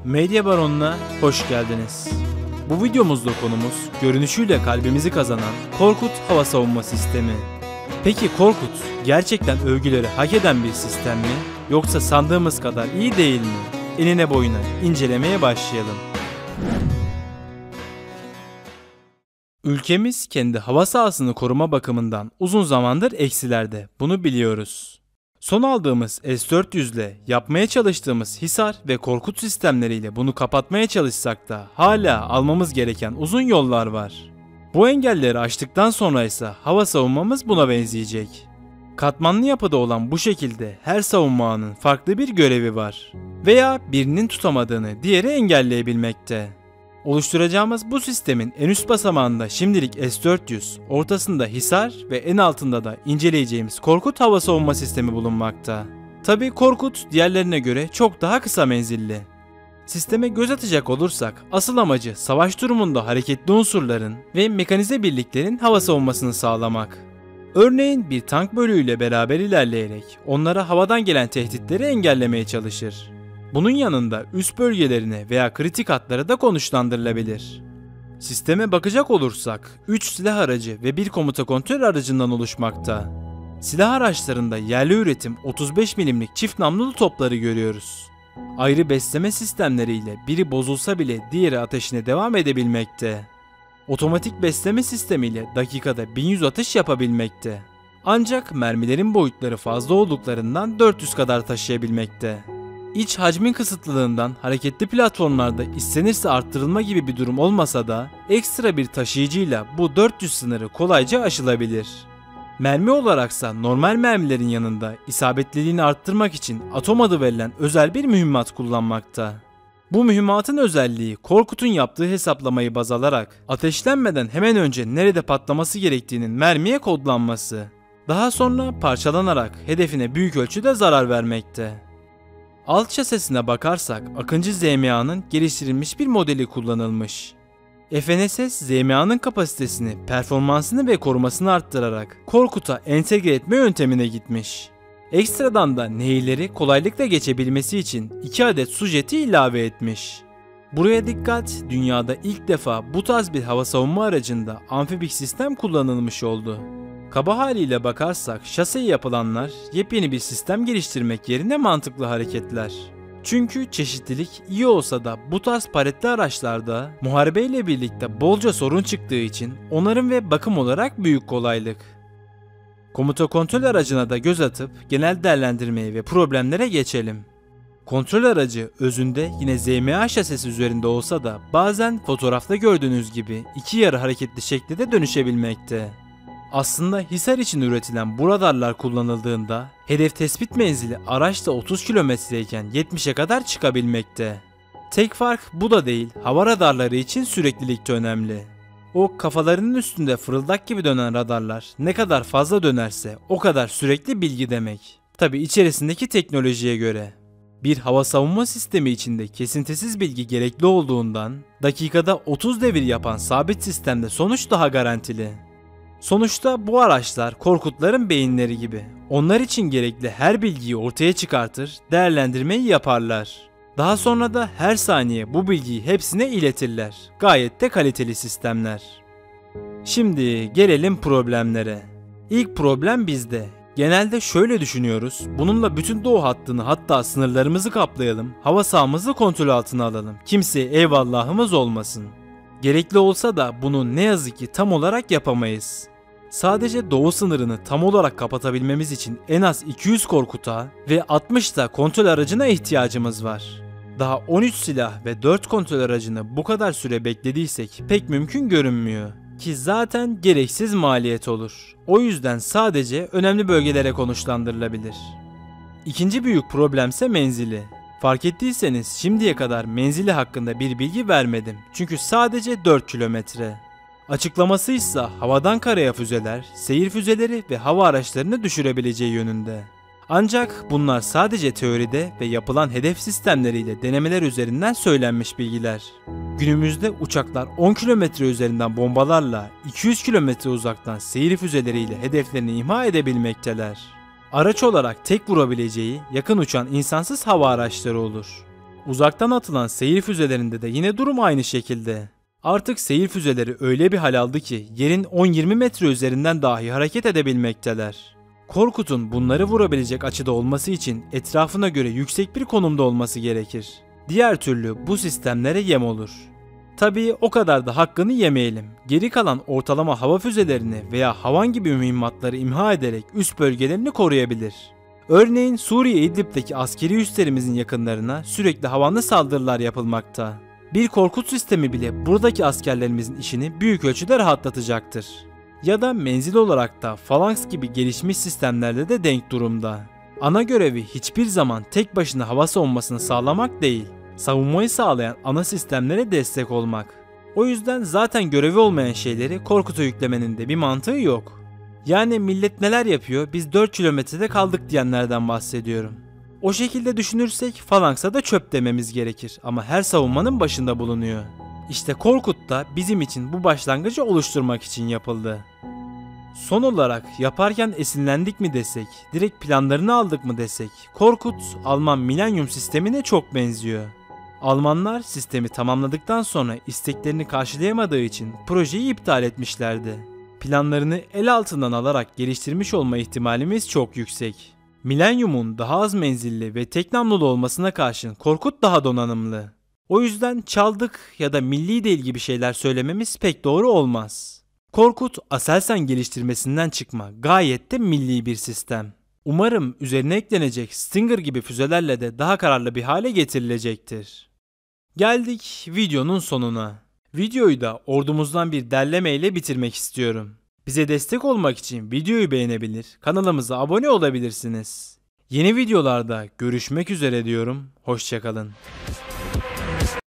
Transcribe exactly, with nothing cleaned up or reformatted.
Medya Baronu'na hoş geldiniz. Bu videomuzda konumuz görünüşüyle kalbimizi kazanan Korkut hava savunma sistemi. Peki Korkut gerçekten övgüleri hak eden bir sistem mi? Yoksa sandığımız kadar iyi değil mi? Enine boyuna incelemeye başlayalım. Ülkemiz kendi hava sahasını koruma bakımından uzun zamandır eksilerde, bunu biliyoruz. Son aldığımız S dört yüz ile yapmaya çalıştığımız Hisar ve Korkut sistemleriyle bunu kapatmaya çalışsak da hala almamız gereken uzun yollar var. Bu engelleri aştıktan sonra ise hava savunmamız buna benzeyecek. Katmanlı yapıda olan bu şekilde her savunma ağının farklı bir görevi var veya birinin tutamadığını diğeri engelleyebilmekte. Oluşturacağımız bu sistemin en üst basamağında şimdilik S dört yüz, ortasında Hisar ve en altında da inceleyeceğimiz Korkut hava savunma sistemi bulunmakta. Tabi Korkut diğerlerine göre çok daha kısa menzilli. Sisteme göz atacak olursak asıl amacı savaş durumunda hareketli unsurların ve mekanize birliklerin hava savunmasını sağlamak. Örneğin bir tank bölüğüyle beraber ilerleyerek onlara havadan gelen tehditleri engellemeye çalışır. Bunun yanında üst bölgelerine veya kritik hatlara da konuşlandırılabilir. Sisteme bakacak olursak üç silah aracı ve bir komuta kontrol aracından oluşmakta. Silah araçlarında yerli üretim otuz beş milimlik çift namlulu topları görüyoruz. Ayrı besleme sistemleriyle biri bozulsa bile diğeri ateşine devam edebilmekte. Otomatik besleme sistemiyle dakikada bin yüz atış yapabilmekte. Ancak mermilerin boyutları fazla olduklarından dört yüz kadar taşıyabilmekte. İç hacmin kısıtlılığından hareketli platformlarda istenirse arttırılma gibi bir durum olmasa da ekstra bir taşıyıcıyla bu dört yüz sınırı kolayca aşılabilir. Mermi olaraksa normal mermilerin yanında isabetliliğini arttırmak için atom adı verilen özel bir mühimmat kullanmakta. Bu mühimmatın özelliği Korkut'un yaptığı hesaplamayı baz alarak ateşlenmeden hemen önce nerede patlaması gerektiğinin mermiye kodlanması. Daha sonra parçalanarak hedefine büyük ölçüde zarar vermekte. Alt şasesine bakarsak Akıncı Z M A'nın geliştirilmiş bir modeli kullanılmış. F N S S Z M A'nın kapasitesini, performansını ve korumasını arttırarak Korkut'a entegre etme yöntemine gitmiş. Ekstradan da nehirleri kolaylıkla geçebilmesi için iki adet su jeti ilave etmiş. Buraya dikkat, dünyada ilk defa bu tarz bir hava savunma aracında amfibik sistem kullanılmış oldu. Kaba haliyle bakarsak şaseye yapılanlar yepyeni bir sistem geliştirmek yerine mantıklı hareketler. Çünkü çeşitlilik iyi olsa da bu tarz paletli araçlarda muharebeyle birlikte bolca sorun çıktığı için onarım ve bakım olarak büyük kolaylık. Komuta kontrol aracına da göz atıp genel değerlendirmeye ve problemlere geçelim. Kontrol aracı özünde yine Z M A şasisi üzerinde olsa da bazen fotoğrafta gördüğünüz gibi iki yarı hareketli şekilde de dönüşebilmekte. Aslında Hisar için üretilen bu radarlar kullanıldığında hedef tespit menzili araçta otuz kilometreyken yetmişe kadar çıkabilmekte. Tek fark bu da değil, hava radarları için süreklilik de önemli. O kafalarının üstünde fırıldak gibi dönen radarlar ne kadar fazla dönerse o kadar sürekli bilgi demek. Tabi içerisindeki teknolojiye göre. Bir hava savunma sistemi içinde kesintisiz bilgi gerekli olduğundan dakikada otuz devir yapan sabit sistemde sonuç daha garantili. Sonuçta bu araçlar Korkutların beyinleri gibi. Onlar için gerekli her bilgiyi ortaya çıkartır, değerlendirmeyi yaparlar. Daha sonra da her saniye bu bilgiyi hepsine iletirler. Gayet de kaliteli sistemler. Şimdi gelelim problemlere. İlk problem bizde. Genelde şöyle düşünüyoruz. Bununla bütün doğu hattını, hatta sınırlarımızı kaplayalım. Hava sahamızı kontrol altına alalım. Kimseye eyvallahımız olmasın. Gerekli olsa da bunu ne yazık ki tam olarak yapamayız. Sadece doğu sınırını tam olarak kapatabilmemiz için en az iki yüz Korkut'a ve altmış da kontrol aracına ihtiyacımız var. Daha on üç silah ve dört kontrol aracını bu kadar süre beklediysek pek mümkün görünmüyor. Ki zaten gereksiz maliyet olur. O yüzden sadece önemli bölgelere konuşlandırılabilir. İkinci büyük problemse menzili. Fark ettiyseniz şimdiye kadar menzili hakkında bir bilgi vermedim. Çünkü sadece dört kilometre. Açıklaması ise havadan karaya füzeler, seyir füzeleri ve hava araçlarını düşürebileceği yönünde. Ancak bunlar sadece teoride ve yapılan hedef sistemleriyle denemeler üzerinden söylenmiş bilgiler. Günümüzde uçaklar on kilometre üzerinden bombalarla iki yüz kilometre uzaktan seyir füzeleriyle hedeflerini imha edebilmekteler. Araç olarak tek vurabileceği yakın uçan insansız hava araçları olur. Uzaktan atılan seyir füzelerinde de yine durum aynı şekilde. Artık seyir füzeleri öyle bir hal aldı ki yerin on yirmi metre üzerinden dahi hareket edebilmekteler. Korkut'un bunları vurabilecek açıda olması için etrafına göre yüksek bir konumda olması gerekir. Diğer türlü bu sistemlere yem olur. Tabii o kadar da hakkını yemeyelim. Geri kalan ortalama hava füzelerini veya havan gibi mühimmatları imha ederek üst bölgelerini koruyabilir. Örneğin Suriye İdlib'deki askeri üslerimizin yakınlarına sürekli havanlı saldırılar yapılmakta. Bir Korkut sistemi bile buradaki askerlerimizin işini büyük ölçüde rahatlatacaktır. Ya da menzil olarak da Phalanx gibi gelişmiş sistemlerde de denk durumda. Ana görevi hiçbir zaman tek başına hava savunmasını sağlamak değil, savunmayı sağlayan ana sistemlere destek olmak. O yüzden zaten görevi olmayan şeyleri Korkut'a yüklemenin de bir mantığı yok. Yani millet neler yapıyor, biz dört kilometrede kaldık diyenlerden bahsediyorum. O şekilde düşünürsek Phalanx'a da çöp dememiz gerekir ama her savunmanın başında bulunuyor. İşte Korkut da bizim için bu başlangıcı oluşturmak için yapıldı. Son olarak yaparken esinlendik mi desek, direkt planlarını aldık mı desek, Korkut Alman Millennium sistemine çok benziyor. Almanlar sistemi tamamladıktan sonra isteklerini karşılayamadığı için projeyi iptal etmişlerdi. Planlarını el altından alarak geliştirmiş olma ihtimalimiz çok yüksek. Millennium'un daha az menzilli ve tek namlulu olmasına karşın Korkut daha donanımlı. O yüzden çaldık ya da milli değil gibi şeyler söylememiz pek doğru olmaz. Korkut, Aselsan geliştirmesinden çıkma gayet de milli bir sistem. Umarım üzerine eklenecek Stinger gibi füzelerle de daha kararlı bir hale getirilecektir. Geldik videonun sonuna. Videoyu da ordumuzdan bir derleme ile bitirmek istiyorum. Bize destek olmak için videoyu beğenebilir, kanalımıza abone olabilirsiniz. Yeni videolarda görüşmek üzere diyorum, hoşça kalın.